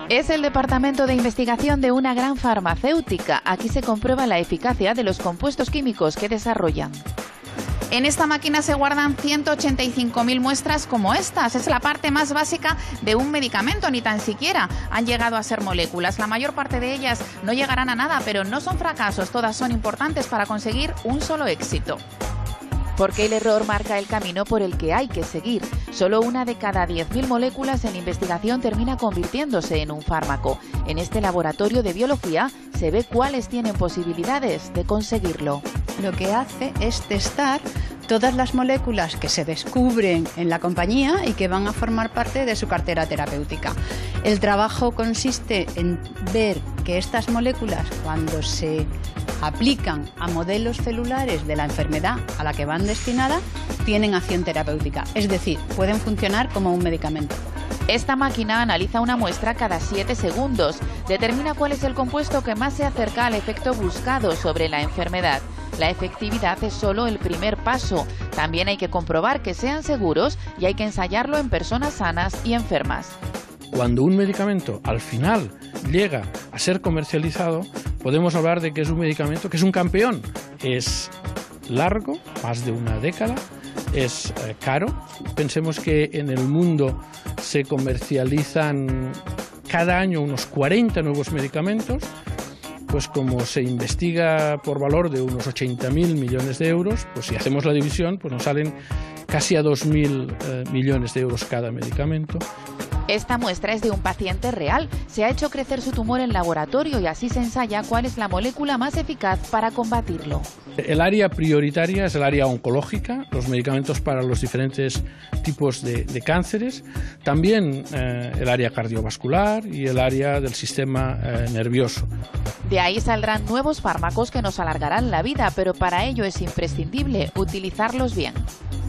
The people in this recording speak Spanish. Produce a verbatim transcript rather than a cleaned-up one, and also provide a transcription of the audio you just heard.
Es el departamento de investigación de una gran farmacéutica. Aquí se comprueba la eficacia de los compuestos químicos que desarrollan. En esta máquina se guardan ciento ochenta y cinco mil muestras como estas. Es la parte más básica de un medicamento, ni tan siquiera han llegado a ser moléculas. La mayor parte de ellas no llegarán a nada, pero no son fracasos. Todas son importantes para conseguir un solo éxito. Porque el error marca el camino por el que hay que seguir. Solo una de cada diez mil moléculas en investigación termina convirtiéndose en un fármaco. En este laboratorio de biología se ve cuáles tienen posibilidades de conseguirlo. Lo que hace es testar todas las moléculas que se descubren en la compañía y que van a formar parte de su cartera terapéutica. El trabajo consiste en ver que estas moléculas, cuando se aplican a modelos celulares de la enfermedad a la que van destinadas, tienen acción terapéutica, es decir, pueden funcionar como un medicamento. Esta máquina analiza una muestra cada siete segundos, determina cuál es el compuesto que más se acerca al efecto buscado sobre la enfermedad. La efectividad es solo el primer paso. También hay que comprobar que sean seguros y hay que ensayarlo en personas sanas y enfermas. Cuando un medicamento al final llega a ser comercializado, podemos hablar de que es un medicamento que es un campeón. Es largo, más de una década, es eh, caro. Pensemos que en el mundo se comercializan cada año unos cuarenta nuevos medicamentos. Pues como se investiga por valor de unos ochenta mil millones de euros, pues si hacemos la división, pues nos salen casi a dos mil eh, millones de euros cada medicamento. Esta muestra es de un paciente real. Se ha hecho crecer su tumor en laboratorio y así se ensaya cuál es la molécula más eficaz para combatirlo. El área prioritaria es el área oncológica, los medicamentos para los diferentes tipos de, de cánceres, también eh, el área cardiovascular y el área del sistema eh, nervioso. De ahí saldrán nuevos fármacos que nos alargarán la vida, pero para ello es imprescindible utilizarlos bien.